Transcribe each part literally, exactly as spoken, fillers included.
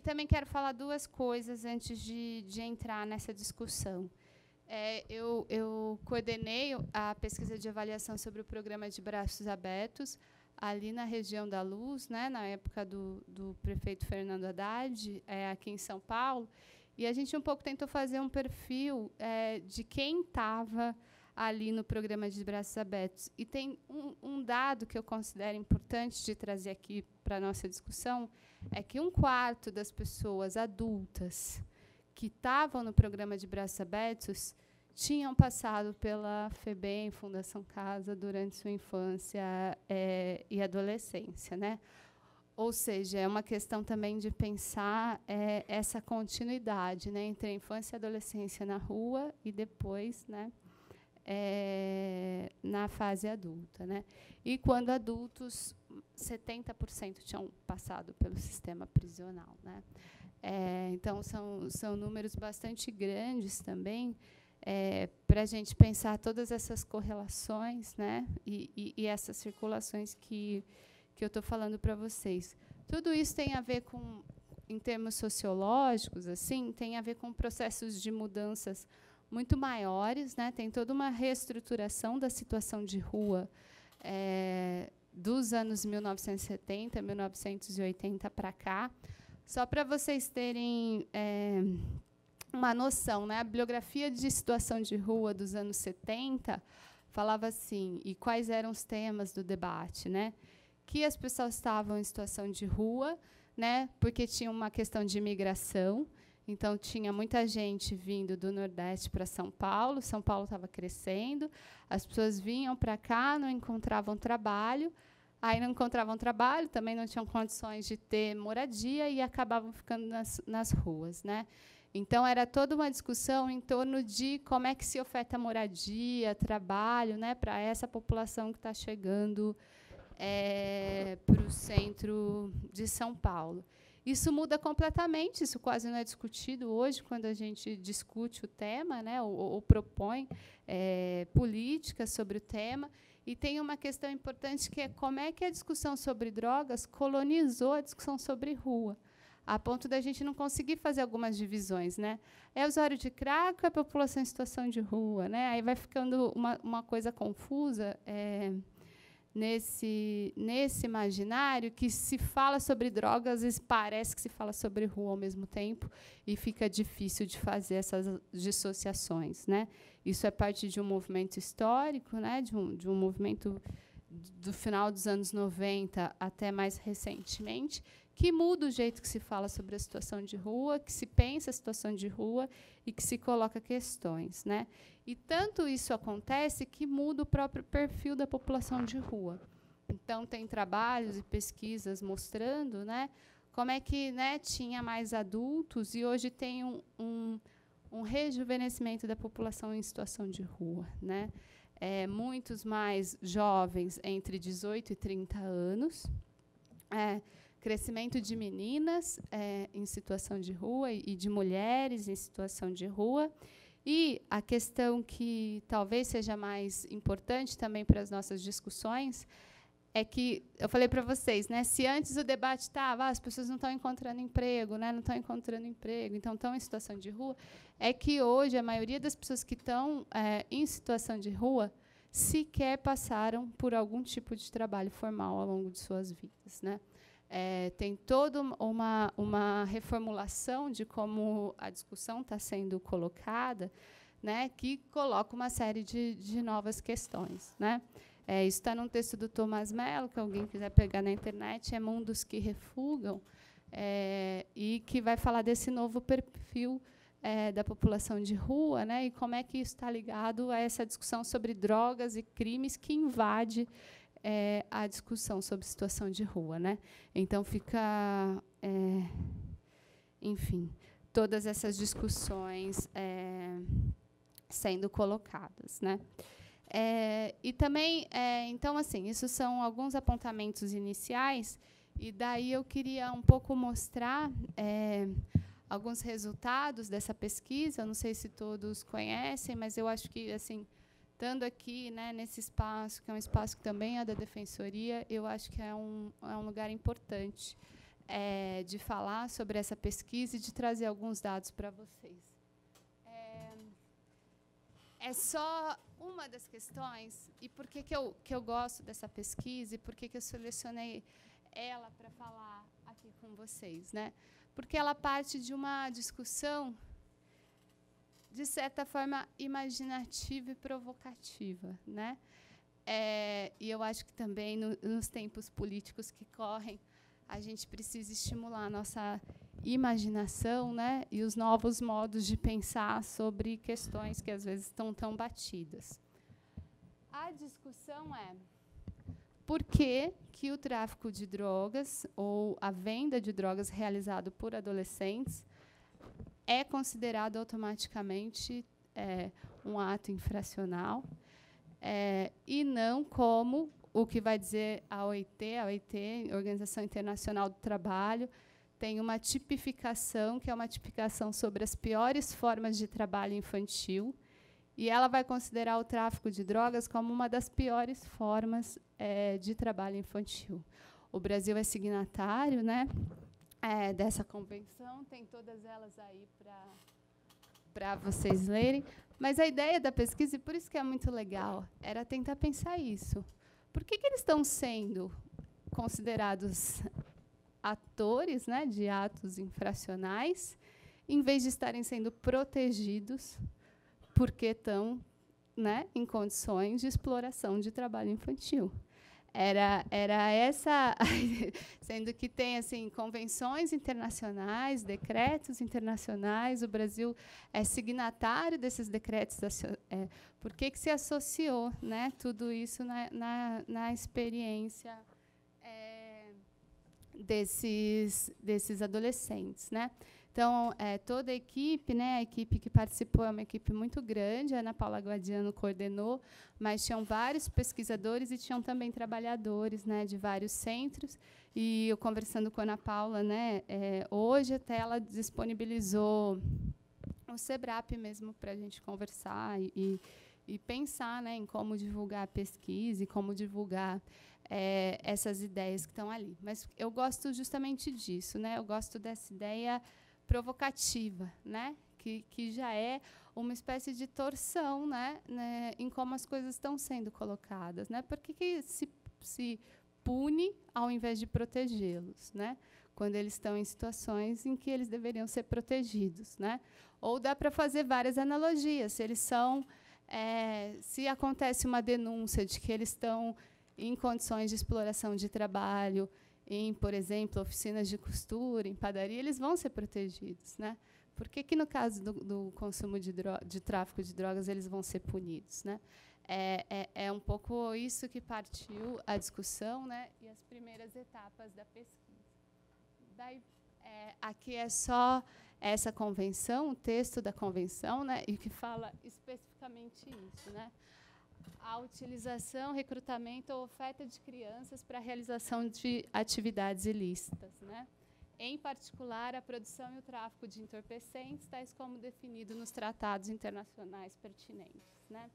também quero falar duas coisas antes de, de entrar nessa discussão. É, eu, eu coordenei a pesquisa de avaliação sobre o programa de Braços Abertos, ali na região da Luz, né, na época do, do prefeito Fernando Haddad, é, aqui em São Paulo, e a gente um pouco tentou fazer um perfil é, de quem estava ali no programa de Braços Abertos. E tem um, um dado que eu considero importante de trazer aqui para a nossa discussão, é que um quarto das pessoas adultas que estavam no programa de Braços Abertos tinham passado pela FEBEM, Fundação Casa, durante sua infância é, e adolescência, né? Ou seja, é uma questão também de pensar é, essa continuidade, né, entre a infância e a adolescência na rua e depois, né, é, na fase adulta, né? E quando adultos, setenta por cento tinham passado pelo sistema prisional, né? É, então, são, são números bastante grandes também, é, para a gente pensar todas essas correlações, né, e, e, e essas circulações que, que eu estou falando para vocês. Tudo isso tem a ver com, em termos sociológicos, assim, tem a ver com processos de mudanças muito maiores, né, tem toda uma reestruturação da situação de rua é, dos anos mil novecentos e setenta, mil novecentos e oitenta para cá. Só para vocês terem é, uma noção, né? A bibliografia de situação de rua dos anos setenta falava assim, e quais eram os temas do debate, né? Que as pessoas estavam em situação de rua, né? Porque tinha uma questão de imigração, então tinha muita gente vindo do Nordeste para São Paulo, São Paulo estava crescendo, as pessoas vinham para cá, não encontravam trabalho, aí não encontravam trabalho, também não tinham condições de ter moradia e acabavam ficando nas, nas ruas, né? Então, era toda uma discussão em torno de como é que se oferta moradia, trabalho, né, para essa população que está chegando é, para o centro de São Paulo. Isso muda completamente, isso quase não é discutido hoje, quando a gente discute o tema, né, ou, ou propõe é, políticas sobre o tema. E tem uma questão importante, que é como é que a discussão sobre drogas colonizou a discussão sobre rua, a ponto da gente não conseguir fazer algumas divisões, né? É usuário de crack ou é população em situação de rua, né? Aí vai ficando uma, uma coisa confusa é, nesse, nesse imaginário, que se fala sobre drogas, às vezes parece que se fala sobre rua ao mesmo tempo, e fica difícil de fazer essas dissociações, né? Isso é parte de um movimento histórico, né? de, um, de um movimento do final dos anos noventa até mais recentemente, que muda o jeito que se fala sobre a situação de rua, que se pensa a situação de rua e que se coloca questões, né? E tanto isso acontece que muda o próprio perfil da população de rua. Então, tem trabalhos e pesquisas mostrando, né, como é que, né, tinha mais adultos e hoje tem um, um, um rejuvenescimento da população em situação de rua, né? É, muitos mais jovens entre dezoito e trinta anos, é, crescimento de meninas é, em situação de rua e, e de mulheres em situação de rua. E a questão que talvez seja mais importante também para as nossas discussões é que, eu falei para vocês, né, se antes o debate estava, ah, as pessoas não estão encontrando emprego, né, não estão encontrando emprego, então estão em situação de rua, é que hoje a maioria das pessoas que estão é, em situação de rua sequer passaram por algum tipo de trabalho formal ao longo de suas vidas, né? É, tem toda uma, uma reformulação de como a discussão está sendo colocada, né, que coloca uma série de, de novas questões, né? É, isso está num texto do Tomás Mello, que alguém quiser pegar na internet, é Mundos que Refugam, é, e que vai falar desse novo perfil é, da população de rua, né, e como é que isso está ligado a essa discussão sobre drogas e crimes que invade é, a discussão sobre situação de rua, né? Então, fica, é, enfim, todas essas discussões é, sendo colocadas, né? É, e também, é, então, assim, isso são alguns apontamentos iniciais, e daí eu queria um pouco mostrar é, alguns resultados dessa pesquisa. Eu não sei se todos conhecem, mas eu acho que, assim, estando aqui, né, nesse espaço, que é um espaço que também é da Defensoria, eu acho que é um, é um lugar importante é, de falar sobre essa pesquisa e de trazer alguns dados para vocês. É, é só uma das questões, e por que, que, eu, que eu gosto dessa pesquisa, e por que, que eu selecionei ela para falar aqui com vocês, né? Porque ela parte de uma discussão, de certa forma, imaginativa e provocativa, né? É, e eu acho que também, no, nos tempos políticos que correm, a gente precisa estimular a nossa imaginação, né? E os novos modos de pensar sobre questões que, às vezes, estão tão batidas. A discussão é por que, que o tráfico de drogas ou a venda de drogas realizado por adolescentes é considerado automaticamente é, um ato infracional, é, e não como o que vai dizer a O I T, a O I T, Organização Internacional do Trabalho, tem uma tipificação, que é uma tipificação sobre as piores formas de trabalho infantil, e ela vai considerar o tráfico de drogas como uma das piores formas é, de trabalho infantil. O Brasil é signatário, né, é, dessa convenção, tem todas elas aí para vocês lerem, mas a ideia da pesquisa, e por isso que é muito legal, era tentar pensar isso. Por que, que eles estão sendo considerados atores, né, de atos infracionais, em vez de estarem sendo protegidos porque estão, né, em condições de exploração de trabalho infantil? Era, era essa, sendo que tem assim, convenções internacionais, decretos internacionais, o Brasil é signatário desses decretos. É, por que, que se associou, né, tudo isso na, na, na experiência é, desses, desses adolescentes, né? Então, é, toda a equipe, né, a equipe que participou é uma equipe muito grande, a Ana Paula Guadiano coordenou, mas tinham vários pesquisadores e tinham também trabalhadores, né, de vários centros. E eu, conversando com a Ana Paula, né, é, hoje até ela disponibilizou o SEBRAP mesmo para a gente conversar e, e, e pensar, né, em como divulgar a pesquisa e como divulgar é, essas ideias que estão ali. Mas eu gosto justamente disso, né, eu gosto dessa ideia provocativa, né, que, que já é uma espécie de torção, né, né, em como as coisas estão sendo colocadas, né? Por que, que se, se pune ao invés de protegê-los, né? Quando eles estão em situações em que eles deveriam ser protegidos, né? Ou dá para fazer várias analogias. Se eles são, é, se acontece uma denúncia de que eles estão em condições de exploração de trabalho, em, por exemplo, oficinas de costura, em padaria, eles vão ser protegidos, né? Por que, que no caso do, do consumo de, de tráfico de drogas, eles vão ser punidos, né? É, é, é um pouco isso que partiu a discussão, né, e as primeiras etapas da pesquisa. Daí, é, aqui é só essa convenção, o texto da convenção, né, e que fala especificamente isso, né? A utilização, recrutamento ou oferta de crianças para a realização de atividades ilícitas, né? Em particular, a produção e o tráfico de entorpecentes, tais como definido nos tratados internacionais pertinentes, né?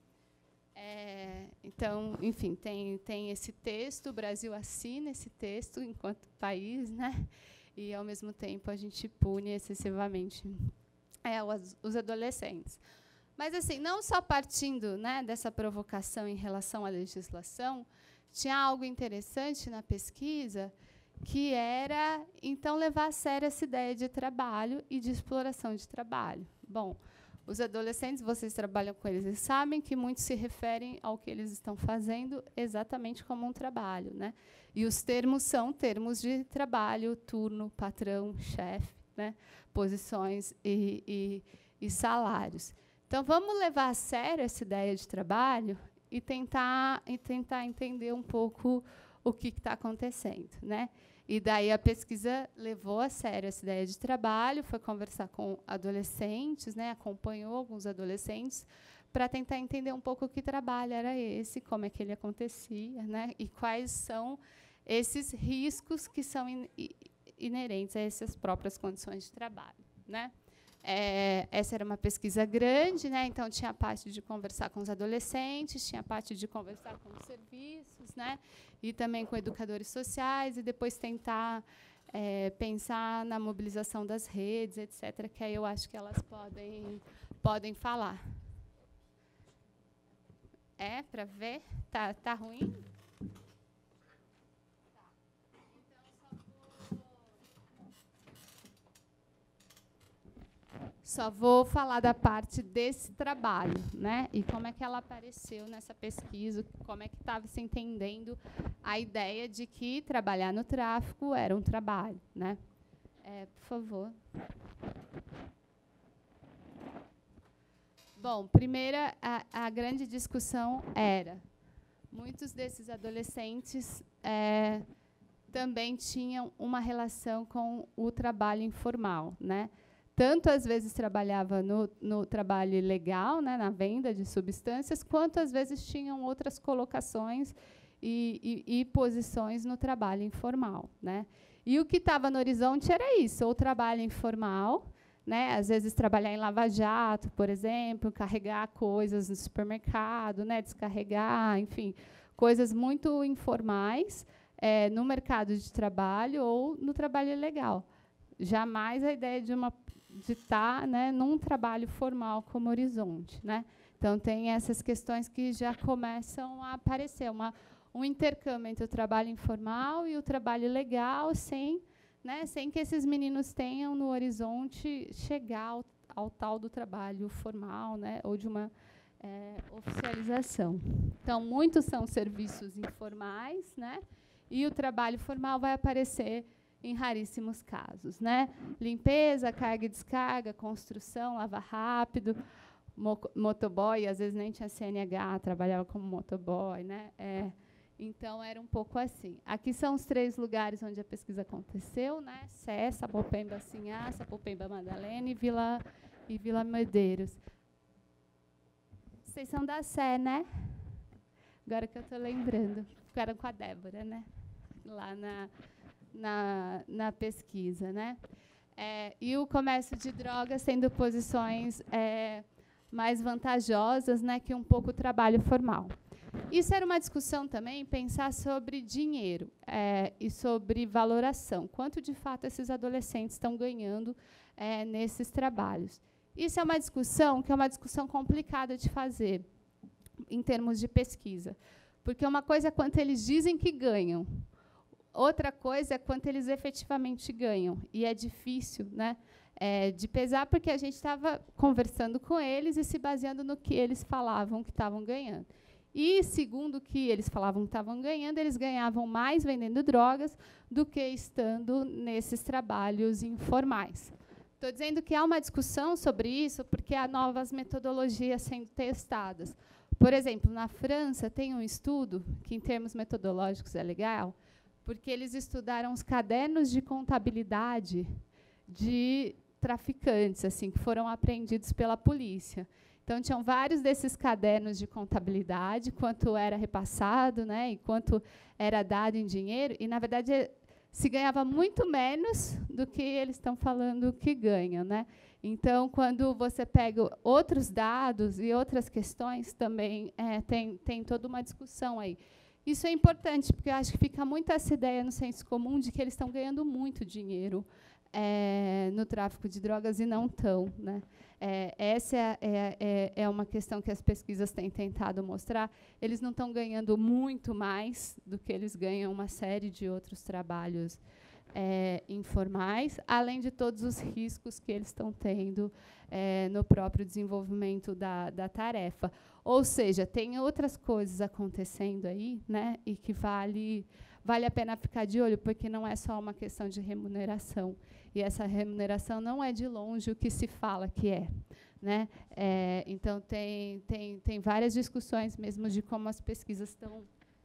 É, então, enfim, tem, tem esse texto, o Brasil assina esse texto enquanto país, né? E, ao mesmo tempo, a gente pune excessivamente é, os, os adolescentes. Mas, assim, não só partindo, né, dessa provocação em relação à legislação, tinha algo interessante na pesquisa, que era, então, levar a sério essa ideia de trabalho e de exploração de trabalho. Bom, os adolescentes, vocês trabalham com eles, eles sabem que muitos se referem ao que eles estão fazendo exatamente como um trabalho, né? E os termos são termos de trabalho, turno, patrão, chefe, né? Posições e, e, e salários. Então, vamos levar a sério essa ideia de trabalho e tentar, e tentar entender um pouco o que está acontecendo, né? E daí a pesquisa levou a sério essa ideia de trabalho, foi conversar com adolescentes, né, acompanhou alguns adolescentes para tentar entender um pouco que trabalho era esse, como é que ele acontecia, né, e quais são esses riscos que são in, inerentes a essas próprias condições de trabalho, né? É, essa era uma pesquisa grande, né? Então tinha a parte de conversar com os adolescentes, tinha a parte de conversar com os serviços, né? E também com educadores sociais, e depois tentar é, pensar na mobilização das redes, etcétera, que aí eu acho que elas podem, podem falar. É, para ver? Tá, tá ruim? Só vou falar da parte desse trabalho, né? E como é que ela apareceu nessa pesquisa, como é que estava se entendendo a ideia de que trabalhar no tráfico era um trabalho, né? É, por favor. Bom, primeira, a, a grande discussão era, muitos desses adolescentes é, também tinham uma relação com o trabalho informal, né? Tanto, às vezes, trabalhava no, no trabalho ilegal, né, na venda de substâncias, quanto, às vezes, tinham outras colocações e, e, e posições no trabalho informal, né? E o que estava no horizonte era isso, ou trabalho informal, né, às vezes, trabalhar em lava-jato, por exemplo, carregar coisas no supermercado, né, descarregar, enfim, coisas muito informais é, no mercado de trabalho ou no trabalho ilegal. Jamais a ideia de uma de estar, né, num trabalho formal como horizonte, né? Então tem essas questões que já começam a aparecer, uma, um intercâmbio entre o trabalho informal e o trabalho legal, sem, né, sem que esses meninos tenham no horizonte chegar ao, ao tal do trabalho formal, né, ou de uma é, oficialização. Então muitos são serviços informais, né? E o trabalho formal vai aparecer em raríssimos casos, né? Limpeza, carga e descarga, construção, lava rápido, mo motoboy, às vezes nem tinha C N H, trabalhava como motoboy, né? É, então, era um pouco assim. Aqui são os três lugares onde a pesquisa aconteceu, né? Sé, Sapopemba, Sinhá, Sapopemba, Madalena e Vila, e Vila Medeiros. Vocês são da Sé, né? Agora que eu estou lembrando. Ficaram com a Débora, né? Lá na... Na, na pesquisa, né? É, e o comércio de drogas tendo posições é, mais vantajosas, né, que um pouco o trabalho formal. Isso era uma discussão também, pensar sobre dinheiro é, e sobre valoração. Quanto, de fato, esses adolescentes estão ganhando é, nesses trabalhos. Isso é uma discussão que é uma discussão complicada de fazer em termos de pesquisa. Porque uma coisa é quanto eles dizem que ganham, outra coisa é quanto eles efetivamente ganham. E é difícil, né, é, de pesar, porque a gente estava conversando com eles e se baseando no que eles falavam que estavam ganhando. E, segundo o que eles falavam que estavam ganhando, eles ganhavam mais vendendo drogas do que estando nesses trabalhos informais. Estou dizendo que há uma discussão sobre isso porque há novas metodologias sendo testadas. Por exemplo, na França, tem um estudo que, em termos metodológicos, é legal, porque eles estudaram os cadernos de contabilidade de traficantes, assim, que foram apreendidos pela polícia. Então, tinham vários desses cadernos de contabilidade, quanto era repassado, né, e quanto era dado em dinheiro, e, na verdade, se ganhava muito menos do que eles estão falando que ganham, né? Então, quando você pega outros dados e outras questões, também é, tem, tem toda uma discussão aí. Isso é importante, porque eu acho que fica muito essa ideia no senso comum de que eles estão ganhando muito dinheiro é, no tráfico de drogas e não estão, né? É, essa é, é, é uma questão que as pesquisas têm tentado mostrar. Eles não estão ganhando muito mais do que eles ganham uma série de outros trabalhos é, informais, além de todos os riscos que eles estão tendo é, no próprio desenvolvimento da, da tarefa. Ou seja, tem outras coisas acontecendo aí, né, e que vale, vale a pena ficar de olho, porque não é só uma questão de remuneração. E essa remuneração não é de longe o que se fala que é, né? É, então, tem, tem, tem várias discussões mesmo de como as pesquisas estão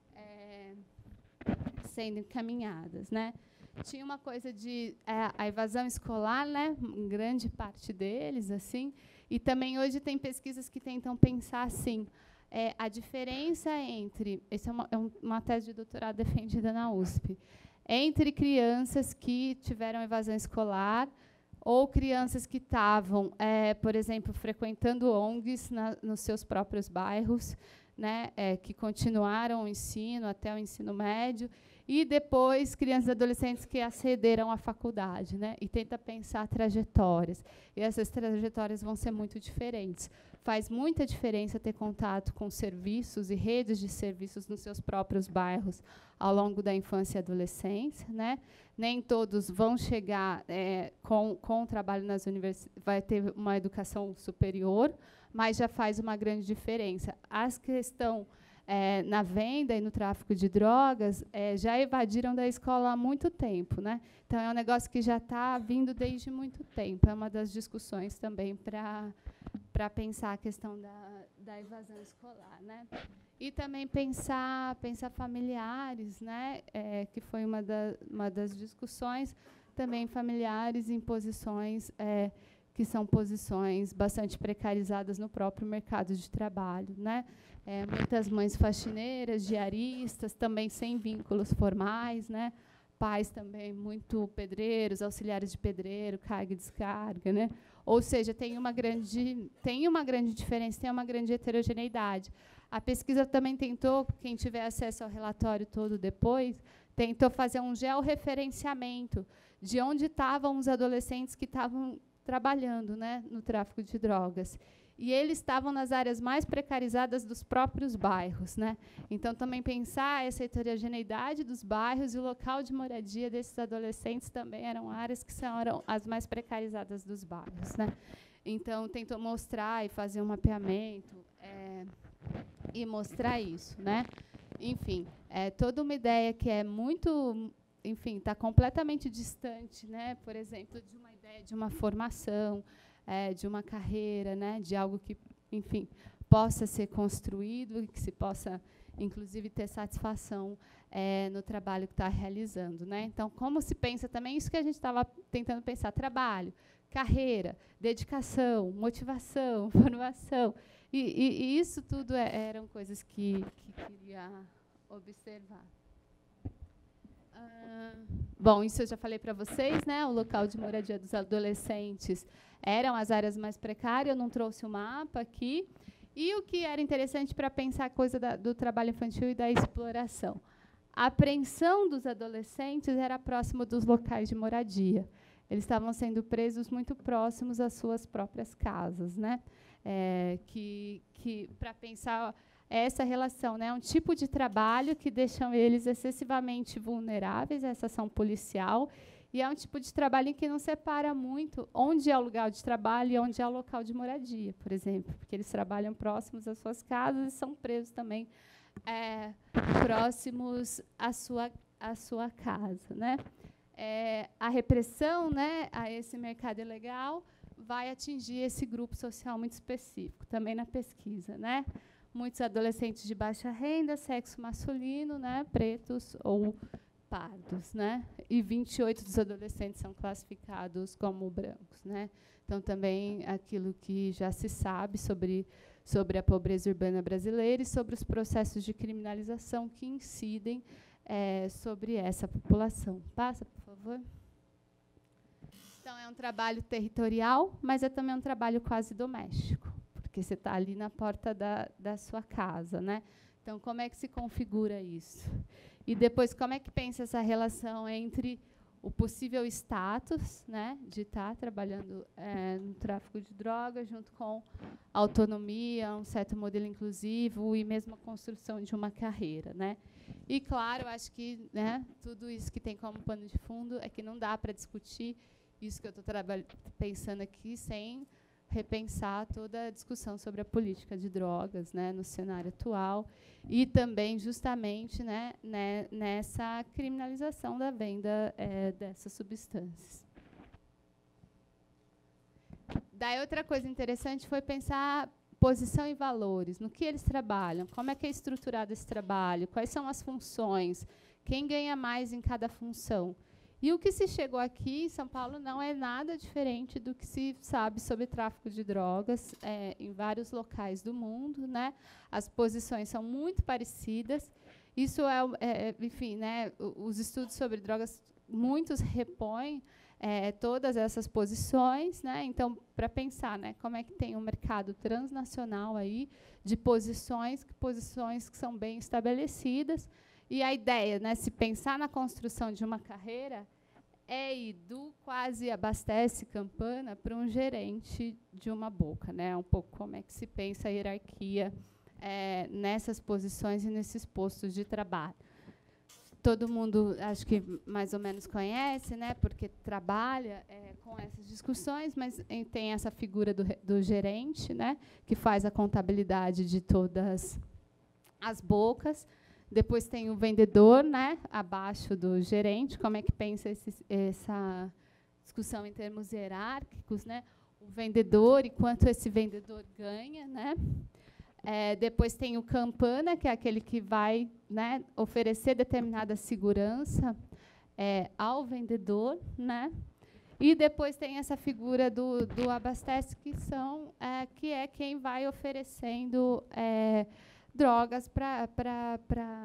é, sendo encaminhadas, né? Tinha uma coisa de é, a evasão escolar, né? Em grande parte deles, assim. E também hoje tem pesquisas que tentam pensar assim, é, a diferença entre, essa é uma, é uma tese de doutorado defendida na U S P, entre crianças que tiveram evasão escolar ou crianças que estavam, é, por exemplo, frequentando O N Gs na, nos seus próprios bairros, né, é, que continuaram o ensino até o ensino médio, e depois crianças e adolescentes que acederam à faculdade, né? E tenta pensar trajetórias. E essas trajetórias vão ser muito diferentes. Faz muita diferença ter contato com serviços e redes de serviços nos seus próprios bairros ao longo da infância e adolescência, né? Nem todos vão chegar é, com, com o trabalho nas universidades, vai ter uma educação superior, mas já faz uma grande diferença. As que estão é, na venda e no tráfico de drogas é, já evadiram da escola há muito tempo, né? Então, é um negócio que já está vindo desde muito tempo. É uma das discussões também para para pensar a questão da, da evasão escolar, né? E também pensar, pensar familiares, né? É, que foi uma, da, uma das discussões, também familiares em posições é, que são posições bastante precarizadas no próprio mercado de trabalho, né? É, muitas mães faxineiras, diaristas, também sem vínculos formais, né? Pais também muito pedreiros, auxiliares de pedreiro, carga e descarga, né? Ou seja, tem uma grande, tem uma grande diferença, tem uma grande heterogeneidade. A pesquisa também tentou, quem tiver acesso ao relatório todo depois, tentou fazer um georreferenciamento de onde estavam os adolescentes que estavam trabalhando, né, no tráfico de drogas. E eles estavam nas áreas mais precarizadas dos próprios bairros, né? Então, também pensar essa heterogeneidade dos bairros e o local de moradia desses adolescentes também eram áreas que são, eram as mais precarizadas dos bairros, né? Então, tentou mostrar e fazer um mapeamento é, e mostrar isso, né? Enfim, é toda uma ideia que é muito, enfim, está completamente distante, né? Por exemplo, de uma ideia de uma formação, É, de uma carreira, né, de algo que, enfim, possa ser construído e que se possa, inclusive, ter satisfação é, no trabalho que está realizando, né? Então, como se pensa também isso que a gente estava tentando pensar: trabalho, carreira, dedicação, motivação, formação. E, e, e isso tudo é, eram coisas que, que queria observar. Ah, bom, isso eu já falei para vocês, né? O local de moradia dos adolescentes eram as áreas mais precárias. Eu não trouxe o mapa aqui. E o que era interessante para pensar a coisa da, do trabalho infantil e da exploração? A apreensão dos adolescentes era próximo dos locais de moradia. Eles estavam sendo presos muito próximos às suas próprias casas, né? É, que, que para pensar essa relação, né, um tipo de trabalho que deixam eles excessivamente vulneráveis a essa ação policial, e é um tipo de trabalho em que não separa muito onde é o lugar de trabalho e onde é o local de moradia, por exemplo, porque eles trabalham próximos às suas casas e são presos também é, próximos à sua, à sua casa, né? É, a repressão, né, a esse mercado ilegal vai atingir esse grupo social muito específico, também na pesquisa, né? Muitos adolescentes de baixa renda, sexo masculino, né, pretos ou pardos, né? E vinte e oito dos adolescentes são classificados como brancos, né? Então, também aquilo que já se sabe sobre, sobre a pobreza urbana brasileira e sobre os processos de criminalização que incidem é, sobre essa população. Passa, por favor. Então, é um trabalho territorial, mas é também um trabalho quase doméstico, porque você está ali na porta da, da sua casa, né? Então, como é que se configura isso? E depois, como é que pensa essa relação entre o possível status, né, de estar trabalhando é, no tráfico de drogas, junto com a autonomia, um certo modelo inclusivo e mesmo a construção de uma carreira, né? E, claro, acho que, né, tudo isso que tem como pano de fundo é que não dá para discutir isso que eu estou pensando aqui sem repensar toda a discussão sobre a política de drogas, né, no cenário atual, e também, justamente, né, né, nessa criminalização da venda é, dessas substâncias. Daí, outra coisa interessante foi pensar posição e valores, no que eles trabalham, como é que é estruturado esse trabalho, quais são as funções, quem ganha mais em cada função. E o que se chegou aqui em São Paulo não é nada diferente do que se sabe sobre tráfico de drogas é, em vários locais do mundo, né? As posições são muito parecidas. Isso é, é enfim, né? Os estudos sobre drogas, muitos repõem é, todas essas posições, né? Então, para pensar, né, como é que tem um mercado transnacional aí de posições, posições que são bem estabelecidas. E a ideia, né, se pensar na construção de uma carreira, é ir do quase abastece campana para um gerente de uma boca, né? Um pouco como é que se pensa a hierarquia é, nessas posições e nesses postos de trabalho. Todo mundo, acho que mais ou menos conhece, né? Porque trabalha é, com essas discussões, mas em, tem essa figura do, do gerente, né? Que faz a contabilidade de todas as bocas. Depois tem o vendedor, né, abaixo do gerente. Como é que pensa esse, essa discussão em termos hierárquicos, né? O vendedor e quanto esse vendedor ganha, né? É, depois tem o campana, que é aquele que vai, né, oferecer determinada segurança é, ao vendedor, né? E depois tem essa figura do, do abastece, que são é, que é quem vai oferecendo é, drogas para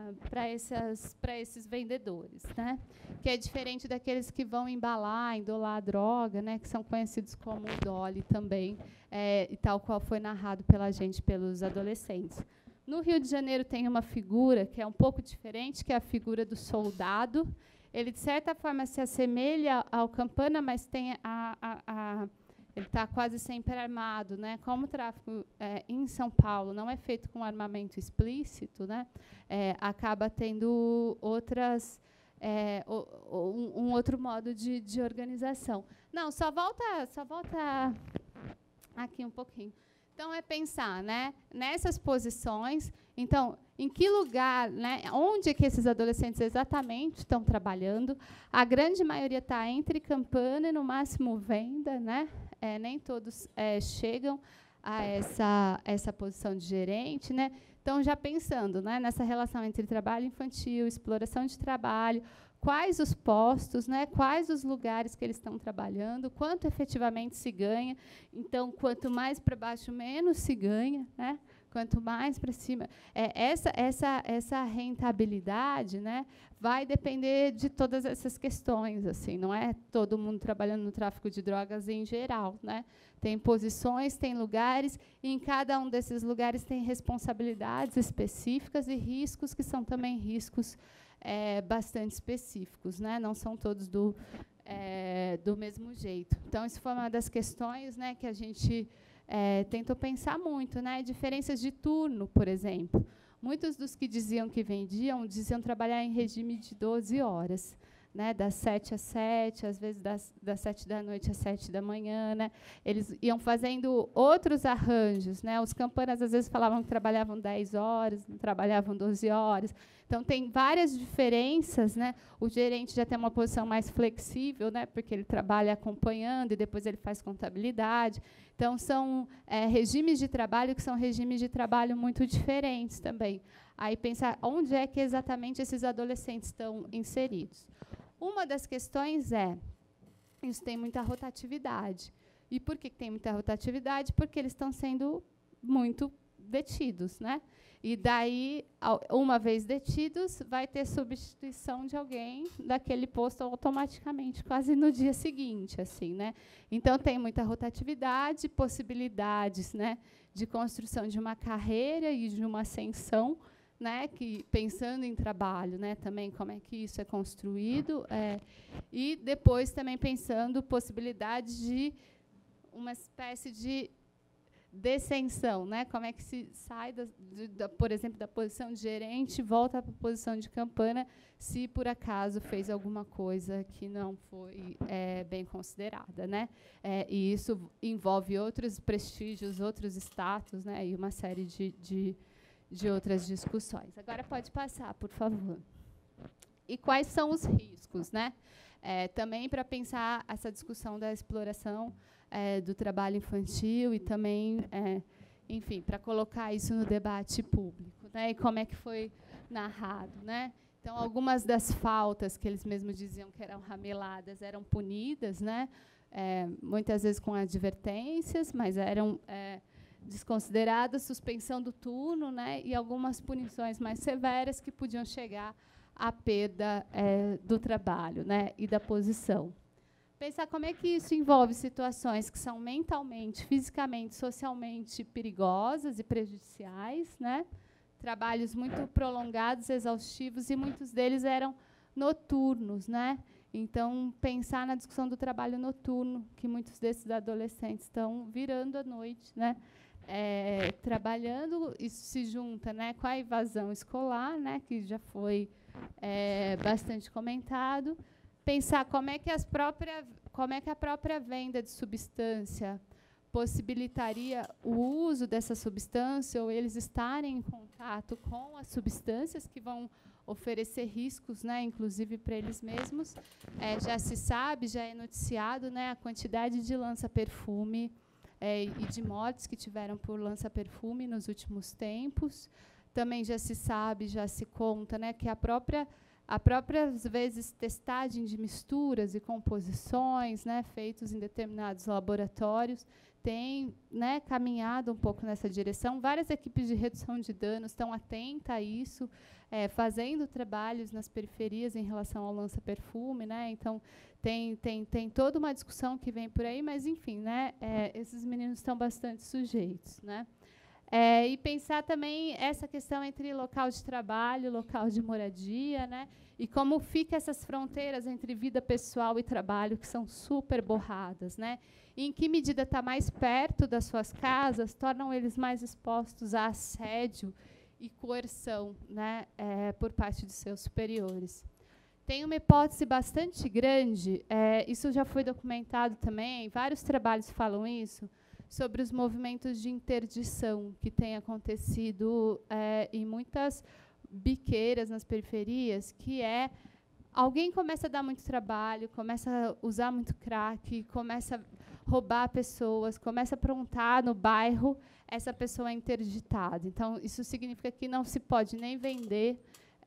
esses vendedores, né? Que é diferente daqueles que vão embalar, endolar a droga, né? Que são conhecidos como Dolly também, é, e tal qual foi narrado pela gente, pelos adolescentes. No Rio de Janeiro tem uma figura que é um pouco diferente, que é a figura do soldado. Ele, de certa forma, se assemelha ao campana, mas tem a... a, a ele está quase sempre armado, né? Como o tráfico é, em São Paulo não é feito com armamento explícito, né? É, acaba tendo outras, é, o, o, um, um outro modo de, de organização. Não, só volta, só volta aqui um pouquinho. Então é pensar, né? Nessas posições. Então, em que lugar, né? Onde é que esses adolescentes exatamente estão trabalhando? A grande maioria está entre campana e no máximo venda, né? É, nem todos é, chegam a essa, essa posição de gerente, né? Então, já pensando, né, nessa relação entre trabalho infantil, exploração de trabalho, quais os postos, né, quais os lugares que eles estão trabalhando, quanto efetivamente se ganha. Então, quanto mais para baixo, menos se ganha, né? Quanto mais para cima. É, essa, essa, essa rentabilidade, né, vai depender de todas essas questões. Assim, não é todo mundo trabalhando no tráfico de drogas em geral, né? Tem posições, tem lugares, e em cada um desses lugares tem responsabilidades específicas e riscos que são também riscos é, bastante específicos, né? Não são todos do, é, do mesmo jeito. Então, isso foi uma das questões, né, que a gente É, tentou pensar muito, né? Diferenças de turno, por exemplo. Muitos dos que diziam que vendiam, diziam trabalhar em regime de doze horas, né? Das sete às sete, às vezes das, das sete da noite às sete da manhã, né? Eles iam fazendo outros arranjos, né? Os campanas, às vezes, falavam que trabalhavam dez horas, não trabalhavam doze horas. Então, tem várias diferenças, né? O gerente já tem uma posição mais flexível, né? Porque ele trabalha acompanhando e depois ele faz contabilidade. Então, são é, regimes de trabalho que são regimes de trabalho muito diferentes também. Aí, pensar onde é que exatamente esses adolescentes estão inseridos. Uma das questões é, isso tem muita rotatividade. E por que tem muita rotatividade? Porque eles estão sendo muito detidos, né? E daí, uma vez detidos, vai ter substituição de alguém daquele posto automaticamente, quase no dia seguinte, assim, né? Então, tem muita rotatividade, possibilidades, né, de construção de uma carreira e de uma ascensão, né, que, pensando em trabalho, né, também como é que isso é construído, é, e depois também pensando possibilidades de uma espécie de descensão, né? Como é que se sai, da, de, da, por exemplo, da posição de gerente, volta para a posição de campana, se por acaso fez alguma coisa que não foi é, bem considerada, né? É, e isso envolve outros prestígios, outros status, né? E uma série de, de, de outras discussões. Agora pode passar, por favor. E quais são os riscos, né? É, também para pensar essa discussão da exploração É, do trabalho infantil e também, é, enfim, para colocar isso no debate público, né? E como é que foi narrado, né? Então, algumas das faltas que eles mesmos diziam que eram rameladas eram punidas, né? É, muitas vezes com advertências, mas eram é, desconsideradas, suspensão do turno, né? E algumas punições mais severas que podiam chegar à perda é, do trabalho, né? E da posição. Pensar como é que isso envolve situações que são mentalmente, fisicamente, socialmente perigosas e prejudiciais, né? trabalhos muito prolongados, exaustivos, e muitos deles eram noturnos, né? Então, pensar na discussão do trabalho noturno, que muitos desses adolescentes estão virando à noite, né? É, trabalhando, isso se junta, né, com a evasão escolar, né, que já foi é, bastante comentado. Pensar como é que as próprias, como é que a própria venda de substância possibilitaria o uso dessa substância, ou eles estarem em contato com as substâncias que vão oferecer riscos, né, inclusive para eles mesmos. É, já se sabe, já é noticiado, né, a quantidade de lança-perfume é, e de mortes que tiveram por lança-perfume nos últimos tempos. Também já se sabe, já se conta, né, que a própria, a própria, às vezes, testagem de misturas e composições, né, feitos em determinados laboratórios, tem, né, caminhado um pouco nessa direção. Várias equipes de redução de danos estão atentas a isso, é, fazendo trabalhos nas periferias em relação ao lança-perfume, né? Então, tem, tem, tem toda uma discussão que vem por aí, mas, enfim, né, é, esses meninos estão bastante sujeitos, né? É, e pensar também essa questão entre local de trabalho, local de moradia, né? E como ficam essas fronteiras entre vida pessoal e trabalho, que são super borradas, né? E em que medida está mais perto das suas casas, tornam eles mais expostos a assédio e coerção, né, é, por parte de seus superiores. Tem uma hipótese bastante grande, é, isso já foi documentado também, vários trabalhos falam isso, sobre os movimentos de interdição que têm acontecido é, em muitas biqueiras nas periferias, que é alguém começa a dar muito trabalho, começa a usar muito crack, começa a roubar pessoas, começa a aprontar no bairro, essa pessoa é interditada. Então, isso significa que não se pode nem vender,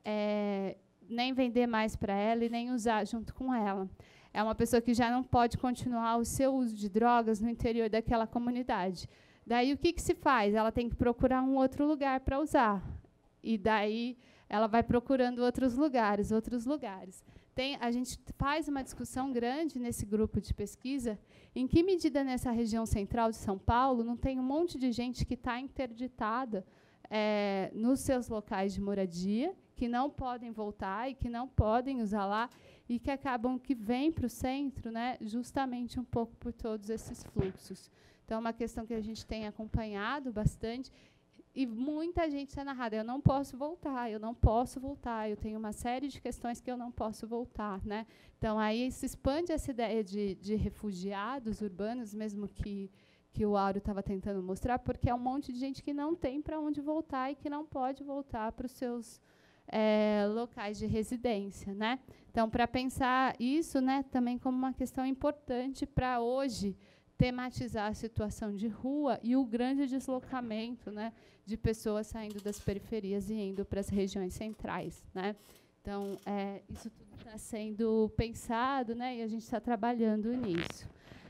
é, nem vender mais para ela e nem usar junto com ela. É uma pessoa que já não pode continuar o seu uso de drogas no interior daquela comunidade. Daí, o que, que se faz? Ela tem que procurar um outro lugar para usar. E daí, ela vai procurando outros lugares, outros lugares. Tem, a gente faz uma discussão grande nesse grupo de pesquisa, em que medida nessa região central de São Paulo não tem um monte de gente que está interditada é, nos seus locais de moradia, que não podem voltar e que não podem usar lá, e que acabam que vêm para o centro, né, justamente um pouco por todos esses fluxos. Então, é uma questão que a gente tem acompanhado bastante, e muita gente está narrada, eu não posso voltar, eu não posso voltar, eu tenho uma série de questões que eu não posso voltar, né? Então, aí se expande essa ideia de, de refugiados urbanos, mesmo que, que o Áureo estava tentando mostrar, porque é um monte de gente que não tem para onde voltar e que não pode voltar para os seus é, locais de residência, né? Então, para pensar isso, né, também como uma questão importante para hoje tematizar a situação de rua e o grande deslocamento, né, de pessoas saindo das periferias e indo para as regiões centrais, né? Então, é, isso tudo está sendo pensado, né, e a gente está trabalhando nisso.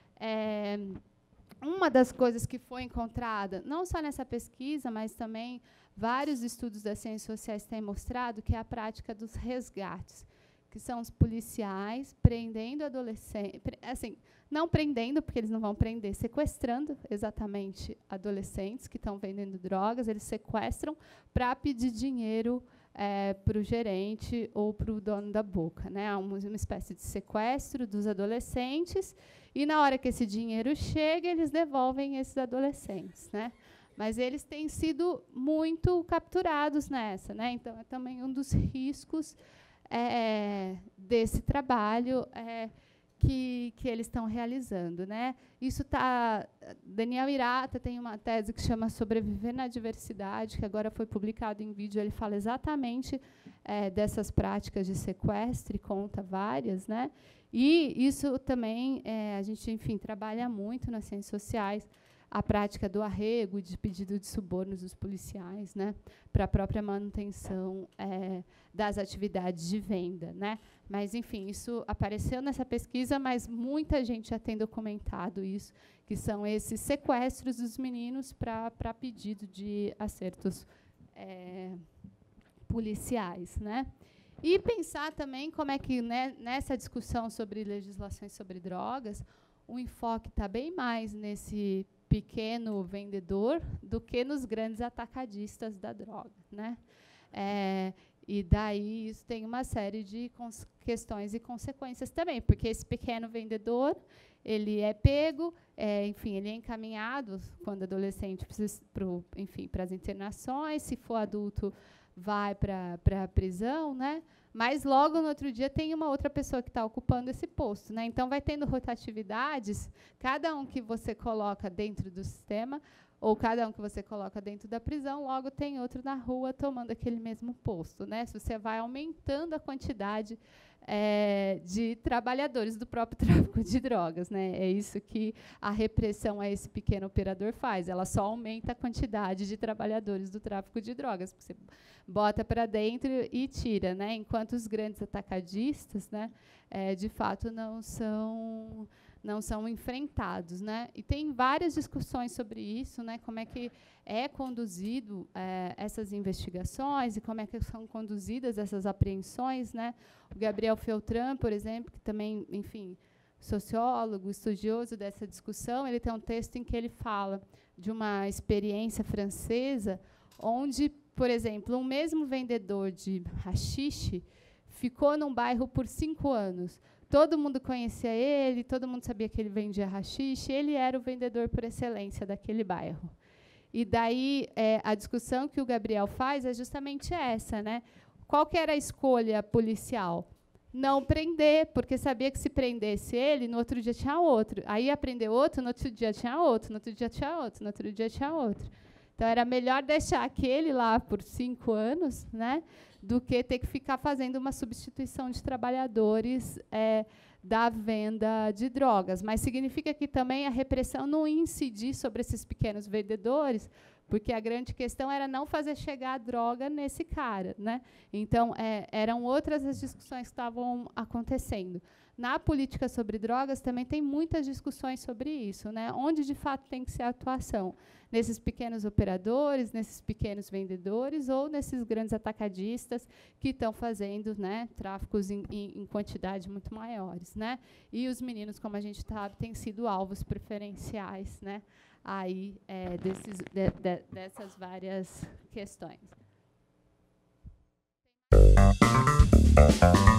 É, uma das coisas que foi encontrada, não só nessa pesquisa, mas também vários estudos das ciências sociais têm mostrado, que é a prática dos resgates, que são os policiais prendendo adolescentes, assim, não prendendo, porque eles não vão prender, sequestrando exatamente adolescentes que estão vendendo drogas, eles sequestram para pedir dinheiro é, para o gerente ou para o dono da boca, né? Uma, uma espécie de sequestro dos adolescentes, e na hora que esse dinheiro chega, eles devolvem esses adolescentes, né? Mas eles têm sido muito capturados nessa, né? Então, é também um dos riscos é, desse trabalho é, que, que eles estão realizando, né? Isso tá, Daniel Hirata tem uma tese que chama Sobreviver na Diversidade, que agora foi publicado em vídeo. Ele fala exatamente é, dessas práticas de sequestro e conta várias, né? E isso também é, a gente, enfim, trabalha muito nas ciências sociais, a prática do arrego e de pedido de subornos dos policiais, né, para a própria manutenção é, das atividades de venda, né? Mas, enfim, isso apareceu nessa pesquisa, mas muita gente já tem documentado isso, que são esses sequestros dos meninos para para pedido de acertos é, policiais, né? E pensar também como é que, né, nessa discussão sobre legislações sobre drogas, o enfoque está bem mais nesse pequeno vendedor do que nos grandes atacadistas da droga, né? É, e daí isso tem uma série de questões e consequências também, porque esse pequeno vendedor, ele é pego, é, enfim, ele é encaminhado quando adolescente para, enfim, para as internações, se for adulto vai para para a prisão, né? Mas logo no outro dia tem uma outra pessoa que está ocupando esse posto, né? Então vai tendo rotatividades, cada um que você coloca dentro do sistema ou cada um que você coloca dentro da prisão, logo tem outro na rua tomando aquele mesmo posto, né? Se você vai aumentando a quantidade é, de trabalhadores do próprio tráfico de drogas, né? É isso que a repressão a esse pequeno operador faz, ela só aumenta a quantidade de trabalhadores do tráfico de drogas, porque você bota para dentro e tira, né? Enquanto os grandes atacadistas, né, é, de fato não são não são enfrentados, né? E tem várias discussões sobre isso, né? Como é que é conduzido é, essas investigações e como é que são conduzidas essas apreensões, né? O Gabriel Feltran, por exemplo, que também, enfim, sociólogo, estudioso dessa discussão, ele tem um texto em que ele fala de uma experiência francesa onde, por exemplo, um mesmo vendedor de haxixe ficou num bairro por cinco anos. Todo mundo conhecia ele, todo mundo sabia que ele vendia haxixe, ele era o vendedor por excelência daquele bairro. E daí, é, a discussão que o Gabriel faz é justamente essa, né? Qual que era a escolha policial? Não prender, porque sabia que se prendesse ele, no outro dia tinha outro. Aí ia prender outro, no outro dia tinha outro, no outro dia tinha outro, no outro dia tinha outro. Então, era melhor deixar aquele lá por cinco anos, né, do que ter que ficar fazendo uma substituição de trabalhadores é, da venda de drogas. Mas significa que também a repressão não ia incidir sobre esses pequenos vendedores, porque a grande questão era não fazer chegar a droga nesse cara, né? Então, é, eram outras as discussões que estavam acontecendo. Na política sobre drogas também tem muitas discussões sobre isso, né? Onde, de fato, tem que ser a atuação? Nesses pequenos operadores, nesses pequenos vendedores ou nesses grandes atacadistas que estão fazendo, né, tráficos em, em, em quantidade muito maiores, né? E os meninos, como a gente sabe, têm sido alvos preferenciais, né, aí, é, desses, de, de, dessas várias questões.